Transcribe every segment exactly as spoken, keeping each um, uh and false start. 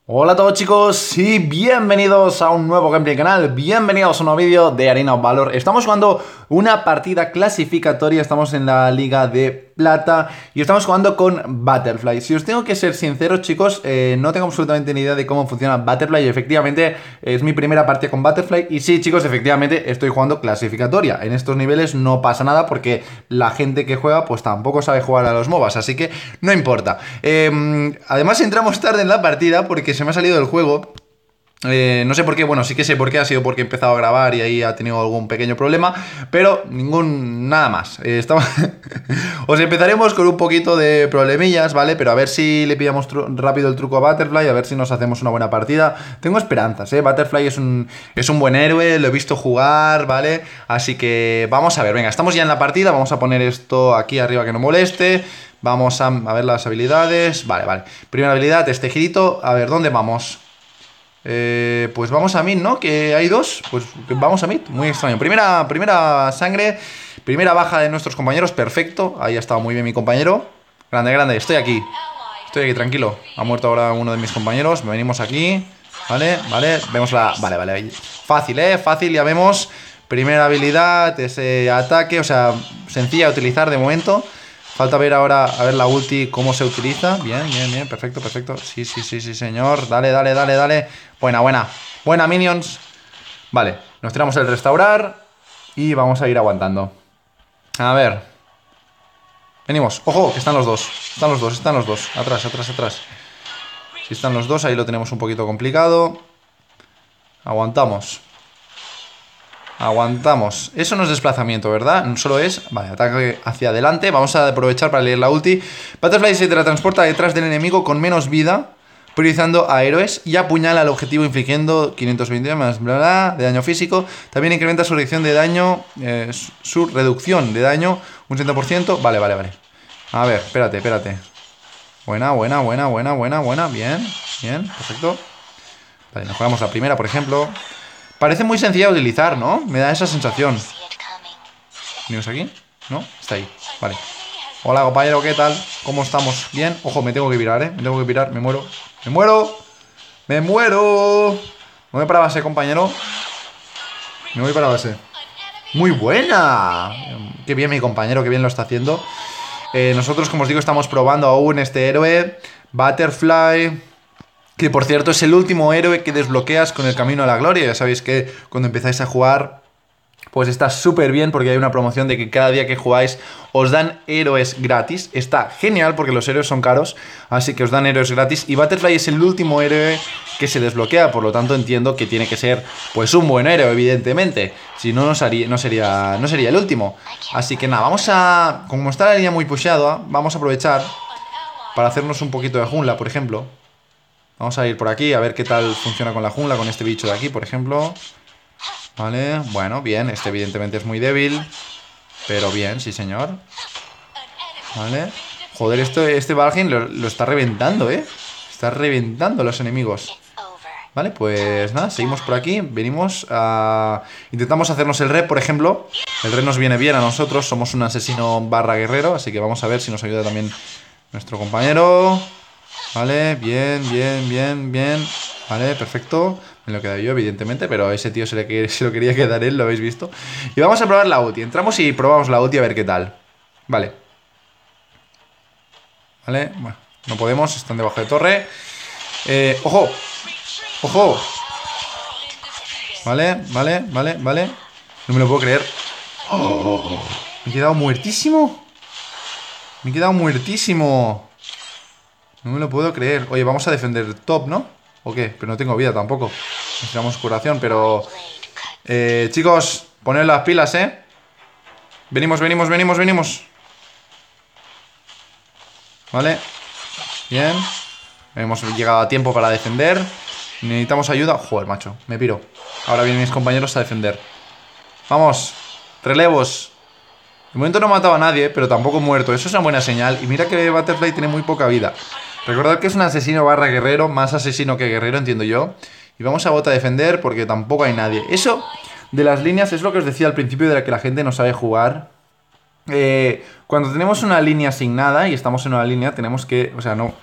Hola a todos chicos y bienvenidos a un nuevo gameplay canal, bienvenidos a un nuevo vídeo de Arena of Valor. Estamos jugando una partida clasificatoria, estamos en la liga de plata y estamos jugando con Butterfly. Si os tengo que ser sincero chicos, eh, no tengo absolutamente ni idea de cómo funciona Butterfly y efectivamente es mi primera partida con Butterfly. Y sí chicos, efectivamente estoy jugando clasificatoria, en estos niveles no pasa nada porque la gente que juega pues tampoco sabe jugar a los MOBAs, así que no importa. eh, Además entramos tarde en la partida porque se me ha salido del juego. Eh, no sé por qué, bueno, sí que sé por qué, ha sido porque he empezado a grabar y ahí ha tenido algún pequeño problema, pero ningún, nada más. Eh, estamos... Os empezaremos con un poquito de problemillas, ¿vale? Pero a ver si le pillamos rápido el truco a Butterfly, a ver si nos hacemos una buena partida. Tengo esperanzas, ¿eh? Butterfly es un, es un buen héroe, lo he visto jugar, ¿vale? Así que vamos a ver, venga, estamos ya en la partida, vamos a poner esto aquí arriba que no moleste. Vamos a, a ver las habilidades, vale, vale. Primera habilidad, este girito, a ver, ¿dónde vamos? Eh, pues vamos a mid, ¿no? Que hay dos, pues vamos a mid, muy extraño. Primera, primera sangre, primera baja de nuestros compañeros, perfecto. Ahí ha estado muy bien mi compañero. Grande, grande, estoy aquí. Estoy aquí, tranquilo. Ha muerto ahora uno de mis compañeros, venimos aquí. Vale, vale, vemos la... Vale, vale, fácil, ¿eh? Fácil, ya vemos. Primera habilidad, ese ataque, o sea, sencilla de utilizar de momento. Falta ver ahora, a ver la ulti, cómo se utiliza. Bien, bien, bien, perfecto, perfecto. Sí, sí, sí, sí, señor. Dale, dale, dale, dale. Buena, buena. Buena, minions. Vale, nos tiramos el restaurar y vamos a ir aguantando. A ver. Venimos. Ojo, que están los dos. Están los dos, están los dos. Atrás, atrás, atrás. Si están los dos, ahí lo tenemos un poquito complicado. Aguantamos. Aguantamos. Eso no es desplazamiento, ¿verdad? No solo es... Vale, ataque hacia adelante. Vamos a aprovechar para leer la ulti. Butterfly se teletransporta detrás del enemigo con menos vida, priorizando a héroes, y apuñala al objetivo infligiendo quinientos veinte más bla, bla, de daño físico. También incrementa su reducción de daño, eh, su reducción de daño un setenta por ciento. Vale, vale, vale. A ver, espérate, espérate. Buena, buena, buena, buena, buena, buena. Bien, bien, perfecto. Vale, nos jugamos la primera, por ejemplo. Parece muy sencilla de utilizar, ¿no? Me da esa sensación. ¿Venimos aquí? ¿No? Está ahí. Vale. Hola, compañero, ¿qué tal? ¿Cómo estamos? ¿Bien? Ojo, me tengo que virar, ¿eh? Me tengo que virar, me muero. ¡Me muero! ¡Me muero! Me voy para base, compañero. Me voy para base. ¡Muy buena! Qué bien mi compañero, qué bien lo está haciendo. Eh, nosotros, como os digo, estamos probando aún este héroe. Butterfly... Que por cierto es el último héroe que desbloqueas con el camino a la gloria. Ya sabéis que cuando empezáis a jugar pues está súper bien porque hay una promoción de que cada día que jugáis os dan héroes gratis. Está genial porque los héroes son caros, así que os dan héroes gratis. Y Butterfly es el último héroe que se desbloquea, por lo tanto entiendo que tiene que ser pues un buen héroe, evidentemente. Si no, no sería, no sería, no sería el último. Así que nada, vamos a... Como está la línea muy pusheada, vamos a aprovechar para hacernos un poquito de jungla, por ejemplo. Vamos a ir por aquí a ver qué tal funciona con la jungla, con este bicho de aquí, por ejemplo. Vale, bueno, bien. Este evidentemente es muy débil, pero bien, sí señor. Vale. Joder, esto, este Valheim lo, lo está reventando, ¿eh? Está reventando a los enemigos. Vale, pues nada, seguimos por aquí. Venimos a... Intentamos hacernos el red, por ejemplo. El red nos viene bien a nosotros. Somos un asesino barra guerrero, así que vamos a ver si nos ayuda también nuestro compañero. Vale, bien, bien, bien, bien. Vale, perfecto. Me lo he quedado yo, evidentemente, pero a ese tío se, le, se lo quería quedar él, lo habéis visto. Y vamos a probar la ulti. Entramos y probamos la ulti a ver qué tal. Vale. Vale, bueno, no podemos, están debajo de torre. Eh, ¡ojo! ¡Ojo! Vale, vale, vale, vale. No me lo puedo creer. Oh, me he quedado muertísimo. Me he quedado muertísimo. No me lo puedo creer. Oye, vamos a defender top, ¿no? ¿O qué? Pero no tengo vida tampoco. Necesitamos curación, pero... Eh, chicos, poned las pilas, ¿eh? Venimos, venimos, venimos, venimos. Vale. Bien. Hemos llegado a tiempo para defender. Necesitamos ayuda. Joder, macho, me piro. Ahora vienen mis compañeros a defender. Vamos. Relevos. De momento no he matado a nadie, pero tampoco he muerto. Eso es una buena señal. Y mira que Butterfly tiene muy poca vida. Recordad que es un asesino barra guerrero. Más asesino que guerrero, entiendo yo. Y vamos a bot a defender porque tampoco hay nadie. Eso de las líneas es lo que os decía al principio, de la que la gente no sabe jugar. Eh, cuando tenemos una línea asignada y estamos en una línea, tenemos que... O sea, no...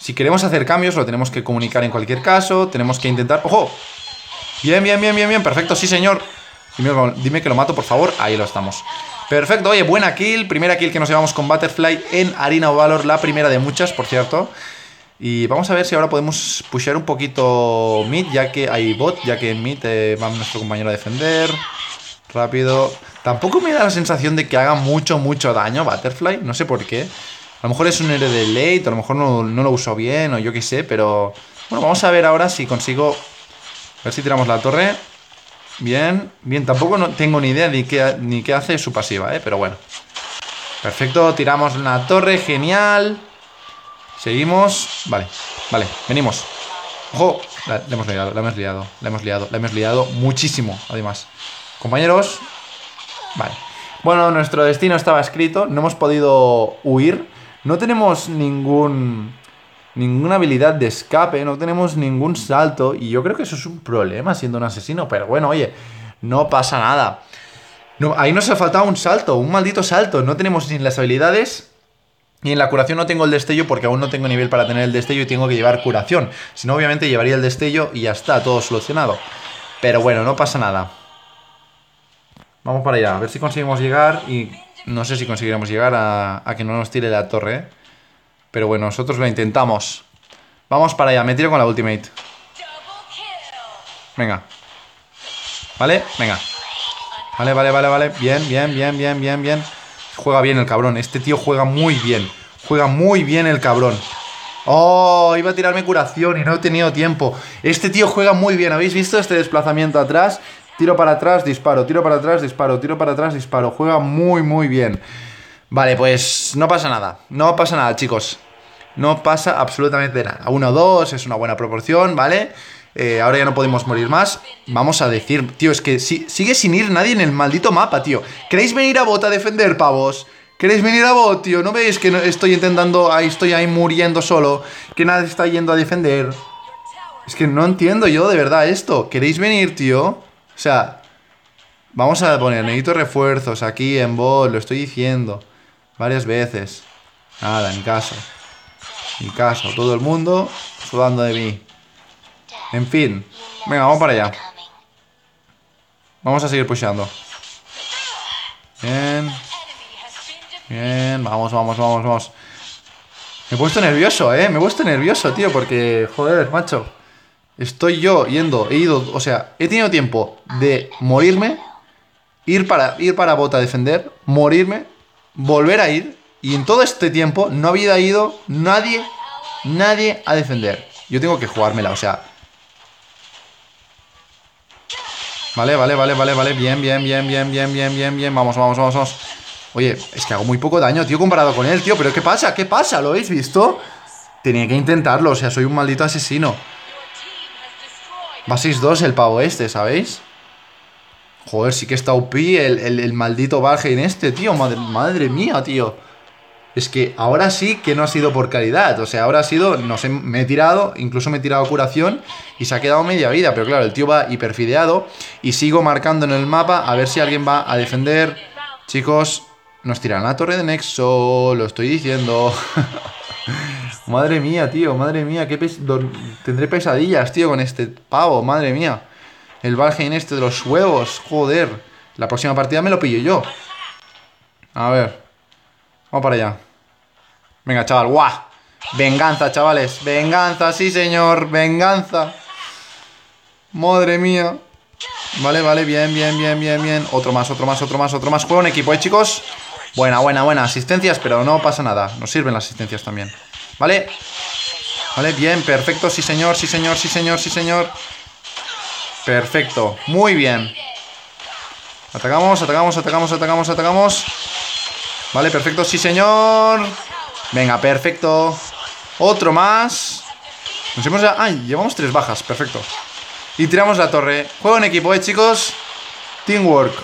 Si queremos hacer cambios, lo tenemos que comunicar en cualquier caso. Tenemos que intentar... ¡Ojo! Bien, bien, bien, bien, bien. Perfecto, sí, señor. Dime, dime que lo mato, por favor. Ahí lo estamos. Perfecto, oye, buena kill. Primera kill que nos llevamos con Butterfly en Arena of Valor. La primera de muchas, por cierto. Y vamos a ver si ahora podemos pushear un poquito mid, ya que hay bot, ya que en mid eh, va nuestro compañero a defender. Rápido. Tampoco me da la sensación de que haga mucho, mucho daño Butterfly. No sé por qué. A lo mejor es un héroe de late, a lo mejor no, no lo uso bien, o yo qué sé, pero... Bueno, vamos a ver ahora si consigo... A ver si tiramos la torre. Bien, bien, tampoco no tengo ni idea ni qué, ni qué hace su pasiva, ¿eh? Pero bueno. Perfecto, tiramos la torre, genial. Seguimos. Vale, vale, venimos. ¡Ojo! La, la hemos liado, la hemos liado, la hemos liado, la hemos liado muchísimo, además. Compañeros. Vale. Bueno, nuestro destino estaba escrito, no hemos podido huir. No tenemos ningún... Ninguna habilidad de escape, no tenemos ningún salto. Y yo creo que eso es un problema siendo un asesino. Pero bueno, oye, no pasa nada. No, ahí nos ha faltado un salto, un maldito salto. No tenemos ni las habilidades. Y en la curación no tengo el destello porque aún no tengo nivel para tener el destello y tengo que llevar curación. Si no, obviamente llevaría el destello y ya está, todo solucionado. Pero bueno, no pasa nada. Vamos para allá, a ver si conseguimos llegar. Y no sé si conseguiremos llegar a, a que no nos tire la torre, ¿eh? Pero bueno, nosotros lo intentamos. Vamos para allá, me tiro con la ultimate. Venga. ¿Vale? Venga. Vale, vale, vale, vale. Bien, bien, bien, bien, bien, bien. Juega bien el cabrón. Este tío juega muy bien. Juega muy bien el cabrón. Oh, iba a tirarme curación y no he tenido tiempo. Este tío juega muy bien. ¿Habéis visto este desplazamiento atrás? Tiro para atrás, disparo. Tiro para atrás, disparo. Tiro para atrás, disparo. Juega muy, muy bien. Vale, pues no pasa nada. No pasa nada, chicos. No pasa absolutamente nada. uno dos es una buena proporción, ¿vale? Eh, ahora ya no podemos morir más. Vamos a decir, tío, es que si, sigue sin ir nadie en el maldito mapa, tío. ¿Queréis venir a bot a defender, pavos? ¿Queréis venir a bot, tío? ¿No veis que no estoy intentando, ahí estoy ahí muriendo solo? Que nadie está yendo a defender. Es que no entiendo yo de verdad esto. ¿Queréis venir, tío? O sea, vamos a poner, necesito refuerzos aquí en bot, lo estoy diciendo varias veces. Nada, ni caso. Ni caso, todo el mundo sudando de mí. En fin. Venga, vamos para allá. Vamos a seguir pusheando. Bien. Bien, vamos, vamos, vamos, vamos. Me he puesto nervioso, eh. Me he puesto nervioso, tío, porque, joder, macho. Estoy yo yendo, he ido, o sea, he tenido tiempo de morirme, ir para, ir para bot a defender, morirme, volver a ir. Y en todo este tiempo no había ido nadie, nadie a defender. Yo tengo que jugármela, o sea. Vale, vale, vale, vale, vale. Bien, bien, bien, bien, bien, bien, bien, bien. Vamos, vamos, vamos, vamos. Oye, es que hago muy poco daño, tío, comparado con él, tío. Pero ¿qué pasa? ¿Qué pasa? ¿Lo habéis visto? Tenía que intentarlo, o sea, soy un maldito asesino. Va seis dos el pavo este, ¿sabéis? Joder, sí que está O P el, el, el maldito Valheim este, tío. Madre, madre mía, tío. Es que ahora sí que no ha sido por calidad. O sea, ahora ha sido, no sé, me he tirado, incluso me he tirado curación y se ha quedado media vida. Pero claro, el tío va hiperfideado y sigo marcando en el mapa a ver si alguien va a defender. Chicos, nos tiran la torre de Nexo, lo estoy diciendo. Madre mía, tío, madre mía, qué pes tendré pesadillas, tío, con este pavo, madre mía. El Valheim este de los huevos, joder. La próxima partida me lo pillo yo. A ver. Vamos para allá. Venga, chaval, ¡guau! Venganza, chavales. Venganza, sí, señor. Venganza. Madre mía. Vale, vale, bien, bien, bien, bien, bien. Otro más, otro más, otro más, otro más. Juego en equipo, ¿eh, chicos? Buena, buena, buena. Asistencias, pero no pasa nada. Nos sirven las asistencias también. ¿Vale? Vale, bien, perfecto. Sí, señor, sí, señor, sí, señor, sí, señor. Perfecto. Muy bien. Atacamos, atacamos, atacamos, atacamos, atacamos. Vale, perfecto, sí, señor. Venga, perfecto. Otro más. Nos hemos ya... ¡Ay! Llevamos tres bajas, perfecto. Y tiramos la torre. Juego en equipo, ¿eh, chicos? Teamwork.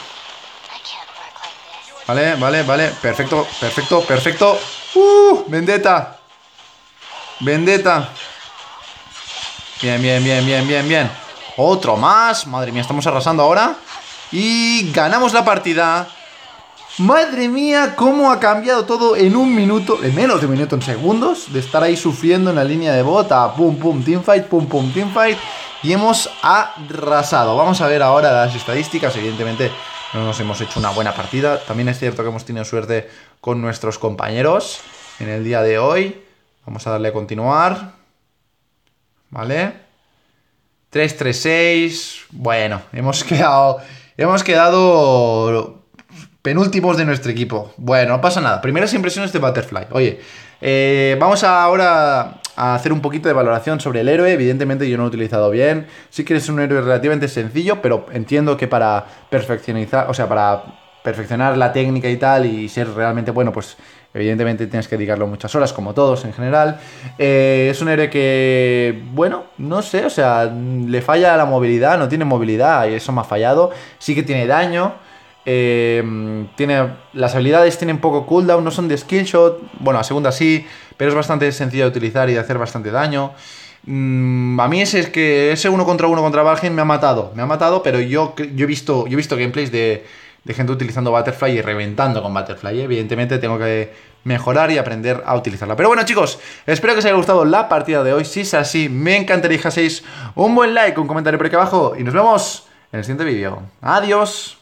Vale, vale, vale. Perfecto, perfecto, perfecto. ¡Uh! Vendetta. Vendetta. Bien, bien, bien, bien, bien, bien. Otro más. Madre mía, estamos arrasando ahora. Y ganamos la partida. Madre mía, cómo ha cambiado todo en un minuto, en menos de un minuto, en segundos, de estar ahí sufriendo en la línea de bota, pum pum teamfight, pum pum teamfight, y hemos arrasado. Vamos a ver ahora las estadísticas. Evidentemente no nos hemos hecho una buena partida. También es cierto que hemos tenido suerte con nuestros compañeros en el día de hoy. Vamos a darle a continuar. Vale. tres tres seis. Bueno, hemos quedado, hemos quedado penúltimos de nuestro equipo. Bueno, no pasa nada. Primeras impresiones de Butterfly. Oye, eh, vamos a ahora a hacer un poquito de valoración sobre el héroe. Evidentemente yo no lo he utilizado bien. Sí que es un héroe relativamente sencillo, pero entiendo que para perfeccionizar, o sea, para perfeccionar la técnica y tal y ser realmente bueno, pues evidentemente tienes que dedicarlo muchas horas, como todos en general. Eh, es un héroe que, bueno, no sé, o sea, le falla la movilidad, no tiene movilidad y eso me ha fallado. Sí que tiene daño. Eh, tiene, las habilidades tienen poco cooldown, no son de skillshot. Bueno, a segunda sí, pero es bastante sencillo de utilizar y de hacer bastante daño. Mm, a mí ese es que ese uno contra uno contra Valheim me ha matado. Me ha matado, pero yo, yo, he, visto, yo he visto gameplays de, de gente utilizando Butterfly y reventando con Butterfly. Evidentemente tengo que mejorar y aprender a utilizarla. Pero bueno, chicos, espero que os haya gustado la partida de hoy. Si es así, me encantaría que dejaseis un buen like, un comentario por aquí abajo y nos vemos en el siguiente vídeo. Adiós.